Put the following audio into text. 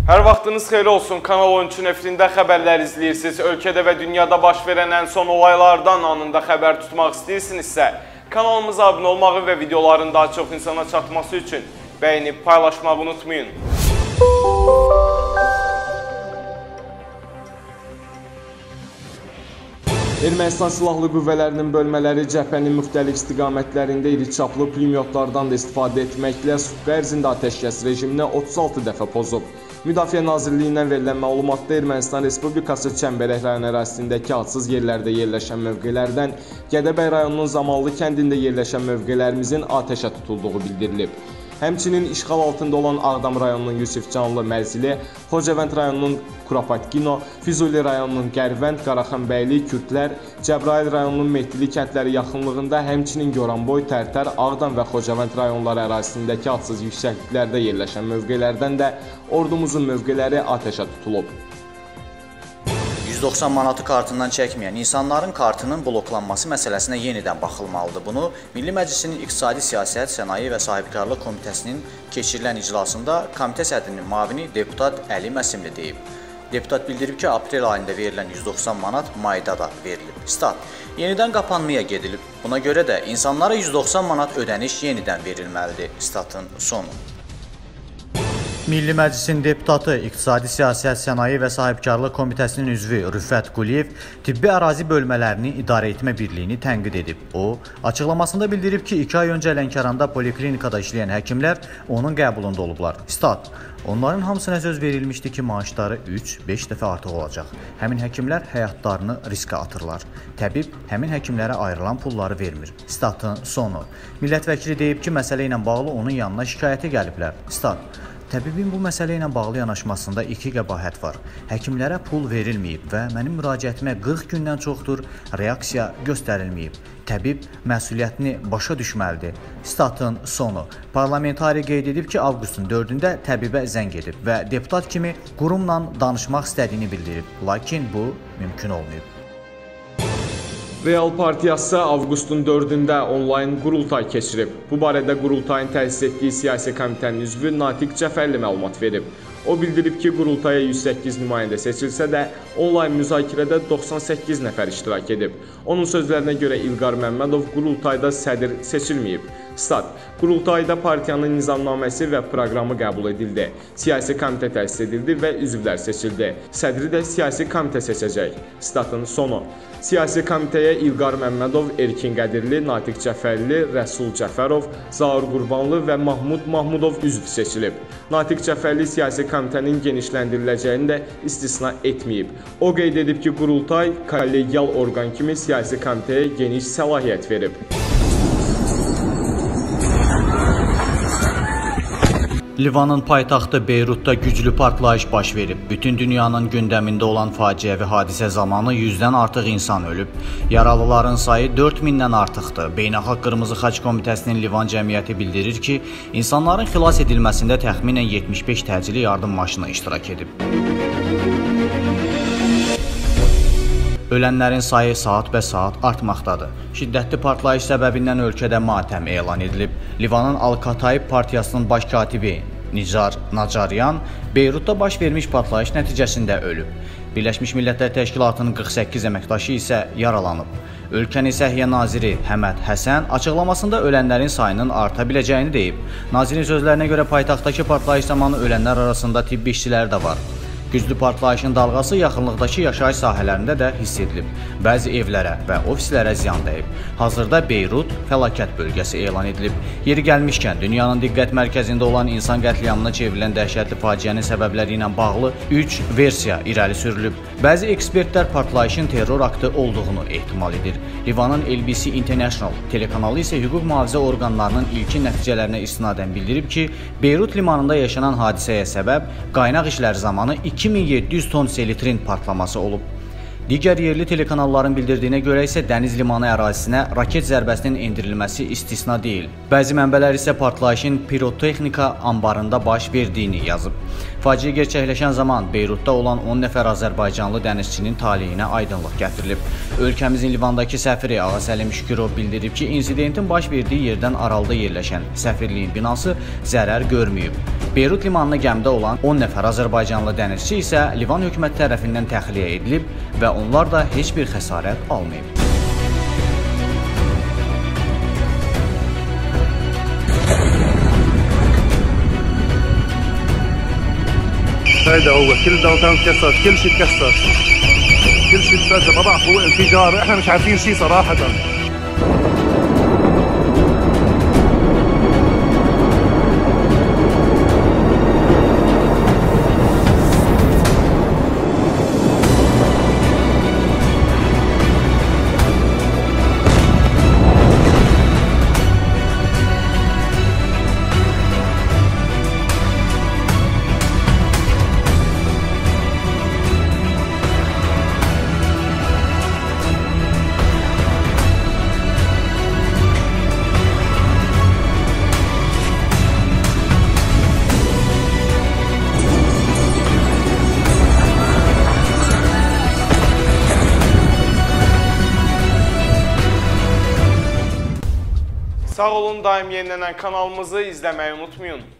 Hər vaxtınız xeyir olsun. Kanal 13 nefrində xəbərlər izləyirsiniz. Ölkədə və dünyada baş verən ən son olaylardan anında xəbər tutmaq istəyirsinizsə, kanalımıza abunə olmağı və videoların daha çox insana çatması üçün bəyənib paylaşmağı unutmayın. Ermənistan Silahlı Qüvvələrinin bölmələri cəbhənin müxtəlif istiqamətlərində iri çaplı pulemyotlardan da istifadə etməklə sutka ərzində atəşkəs rejimini 36 dəfə pozub. Müdafiə Nazirliyindən verilən məlumatda Ermənistan Respublikası Çəmbərək rayon ərazisindəki adsız yerlərdə yerləşən mövqelərdən Gədəbəy rayonunun Zamallı kəndində yerləşən mövqələrimizin atəşə tutulduğu bildirilib. Həmçinin işğal altında olan Ağdam rayonunun Yusifcanlı Mərzili, Xocavənd rayonunun Kurapatkino, Füzuli rayonunun Qərvənd, Qaraxanbəyli, Kürdlər, Cəbrayıl rayonunun Mehdili kəndləri yaxınlığında, həmçinin Goranboy, Tərtər, Ağdam və Xocavənd rayonları ərazisindəki adsız yüksəkliklərdə yerləşən mövqelərdən də ordumuzun mövqeləri atəşə tutulub. 190 manatı kartından çəkməyən insanların kartının bloklanması məsələsinə yenidən baxılmalıdır. Bunu Milli Məclisinin İqtisadi Siyasət, Sənaye və Sahibkarlıq Komitəsinin keçirilən iclasında komitə sədrinin müavini deputat Əli Məsimli deyib. Deputat bildirib ki, aprel ayında verilən 190 manat mayda da verilib. Stat, yenidən qapanmaya gedilib. Buna görə də insanlara 190 manat ödəniş yenidən verilməlidir. Statın sonu. Milli Məclisin deputatı, İqtisadi Siyasət, Sənaye və Sahibkarlıq Komitəsinin üzvü Rüfət Quliyev tibbi ərazi bölmələrini idarə etmə birliyini tənqid edib. O, açıqlamasında bildirib ki, 2 ay öncə Lənkəranda poliklinikada işləyən həkimlər onun qəbulunda olublar. Stat, onların hamısına söz verilmişdi ki, maaşları 3-5 dəfə artıq olacaq. Həmin həkimlər həyatlarını riskə atırlar. Təbib həmin həkimlərə ayrılan pulları vermir. Statın sonu. Millət vəkili deyib ki, məsələ ilə bağlı onun yanına şikayəti gəliblər. Stat, təbibin bu məsələ ilə bağlı yanaşmasında 2 qəbahət var. Həkimlərə pul verilməyib və mənim müraciətimə 40 gündən çoxdur reaksiya göstərilməyib. Təbib məsuliyyətini başa düşməlidir. Statın sonu. Parlamentari qeyd edib ki, avqustun 4-də təbibə zəng edib və deputat kimi qurumla danışmaq istədiyini bildirib. Lakin bu mümkün olmayıb. Real Partiyası avqustun 4-də onlayn qurultay keçirib. Bu barədə qurultayın təsis etdiyi siyasi komitənin üzvü Natiq Cəfərli məlumat verib. O bildirib ki, qurultaya 108 nümayəndə seçilsə də, onlayn müzakirədə 98 nəfər iştirak edib. Onun sözlərinə görə İlqar Məmmədov qurultayda sədr seçilməyib. Stat, qurultayda partiyanın nizamnaməsi və proqramı qəbul edildi. Siyasi komitə təsis edildi və üzvlər seçildi. Sədri də siyasi komitə seçəcək. Statın sonu. Siyasi komitəyə İlqar Məmmədov, Erkin Qədirli, Natiq Cəfərli, Rəsul Cəfərov, Zaur Qurbanlı və Mahmud Mahmudov üzv seçilib. Natiq Cəfərli siyasi komitənin genişləndiriləcəyini də istisna etməyib. O qeyd edib ki, qurultay kollegial orqan kimi siyasi komitəyə geniş səlahiyyət verib. Livanın paytaxtı Beyrutda güclü partlayış baş verib. Bütün dünyanın gündəmində olan faciəvi hadisə zamanı 100-dən artıq insan ölüb. Yaralıların sayı 4000-dən artıqdır. Beynəlxalq Qırmızı Xaç Komitəsinin Livan cəmiyyəti bildirir ki, insanların xilas edilməsində təxminən 75 təcili yardım maşını iştirak edib. Ölənlərin sayı saat artmaqdadır. Şiddətli partlayış səbəbindən ölkədə matəm elan edilib. Livanın Al-Katayib partiyasının baş katibi Nicar Nacaryan Beyrutda baş vermiş partlayış nəticəsində ölüb. Birləşmiş Millətlər Təşkilatının 48 əməkdaşı isə yaralanıb. Ölkənin Səhiyyə naziri Həməd Həsən açıqlamasında ölənlərin sayının arta biləcəyini deyib. Nazirin sözlərinə görə paytaxtdakı partlayış zamanı ölənlər arasında tibbi işçilər də var. Güclü partlayışın dalğası yaxınlıqdakı yaşayış sahələrində də hiss edilib. Bəzi evlərə və ofislərə ziyan dəyib. Hazırda Beyrut fəlakət bölgəsi elan edilib. Yeri gəlmişkən, dünyanın diqqət mərkəzində olan insan qətliamına çevrilən dəhşətli faciənin səbəbləri ilə bağlı 3 versiya irəli sürülüb. Bəzi ekspertlər partlayışın terror aktı olduğunu ehtimal edir. Livanın LBC International telekanalı isə hüquq mühafizə orqanlarının ilkin nəticələrinə istinadən bildirib ki, Beyrut limanında yaşanan hadisəyə səbəb qaynaq işləri zamanı 2700 ton selitrin partlaması olub. Digər yerli telekanalların bildirdiyinə görə isə dəniz limanı ərazisinə raket zərbəsinin endirilməsi istisna deyil. Bəzi mənbələr isə partlayışın pirotexnika anbarında baş verdiyini yazıb. Faciə gerçəkləşən zaman Beyrutda olan 10 nəfər Azərbaycanlı dənizçinin taleyinə aydınlıq gətirilib. Ölkəmizin Livandakı səfiri Ağasəlim Şükürov bildirib ki, insidentin baş verdiyi yerdən aralıda yerləşən səfirliyin binası zərər görməyib. Beyrut limanına gəmidə olan 10 nəfər Azərbaycanlı dənizçi isə Livan hökuməti tərəfindən təxliyə edilib və onlar da heç bir xəsarət almayıb. هذا هو كل داون تاون تكسر، كل شيء تكسر، كل شيء تكسر. ما بعرف هو انفجار، احنا مش عارفين شيء صراحة. Sağ olun, daim yenilənən kanalımızı izləməyi unutmayın.